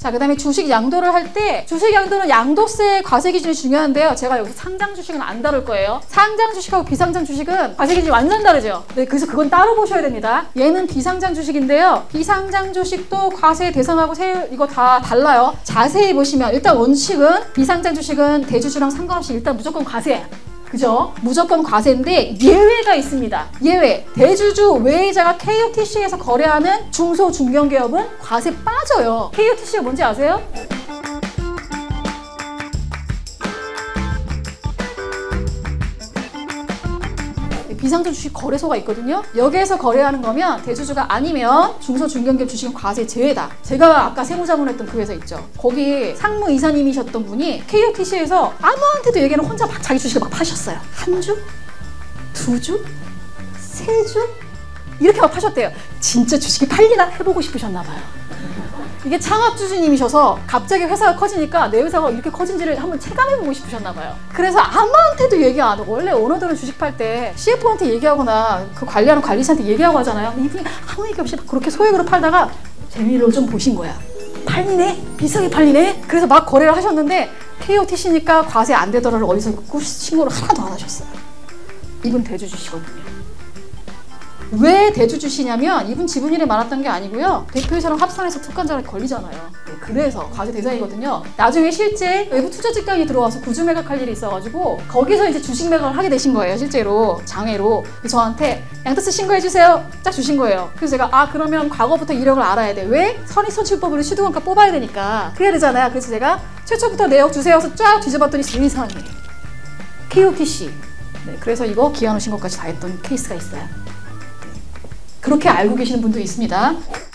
자, 그 다음에 주식 양도를 할 때 주식 양도는 양도세 과세 기준이 중요한데요. 제가 여기서 상장 주식은 안 다룰 거예요. 상장 주식하고 비상장 주식은 과세 기준이 완전 다르죠. 네, 그래서 그건 따로 보셔야 됩니다. 얘는 비상장 주식인데요. 비상장 주식도 과세 대상하고 세율 이거 다 달라요. 자세히 보시면 일단 원칙은 비상장 주식은 대주주랑 상관없이 일단 무조건 과세야. 그죠? 무조건 과세인데 예외가 있습니다. 예외. 대주주 외의자가 KOTC에서 거래하는 중소 중견기업은 과세 빠져요. KOTC가 뭔지 아세요? 비상장 주식 거래소가 있거든요. 여기에서 거래하는 거면 대주주가 아니면 중소 중견기업 주식은 과세 제외다. 제가 아까 세무자문했던 그 회사 있죠. 거기 상무이사님이셨던 분이 KOTC에서 아무한테도 얘기는 혼자 막 자기 주식을 막 파셨어요. 한 주? 두 주? 세 주? 이렇게 막 파셨대요. 진짜 주식이 팔리나 해보고 싶으셨나 봐요. 이게 창업주주님이셔서 갑자기 회사가 커지니까 내 회사가 이렇게 커진지를 한번 체감해보고 싶으셨나 봐요. 그래서 아무한테도 얘기 안 하고, 원래 오너들은 주식 팔 때 CFO한테 얘기하거나 그 관리하는 관리사한테 얘기하고 하잖아요. 이분이 아무 얘기 없이 그렇게 소액으로 팔다가 재미로 좀 보신 거야. 팔리네? 비싸게 팔리네? 그래서 막 거래를 하셨는데 KOTC니까 과세 안 되더라를 어디서 신고를 하나도 안 하셨어요. 이분 대주주시거든요. 왜 대주주시냐면 이분 지분일이 많았던 게 아니고요. 대표이사랑 합산해서 특권자를 걸리잖아요. 네, 그래서 과세 대상이거든요. 나중에 실제 외부 투자 직강이 들어와서 구주 매각할 일이 있어가지고 거기서 이제 주식 매각을 하게 되신 거예요. 실제로 장외로. 저한테 양도세 신고해주세요. 딱 주신 거예요. 그래서 제가 그러면 과거부터 이력을 알아야 돼. 왜? 선입선출법으로 시도원가 뽑아야 되니까. 그래야 되잖아요. 그래서 제가 최초부터 내역 주세요 해서 쫙 뒤져봤더니 세상에 KOTC. 네, 그래서 이거 기한후 신고까지 다 했던 케이스가 있어요. 그렇게 알고 계시는 분도 있습니다.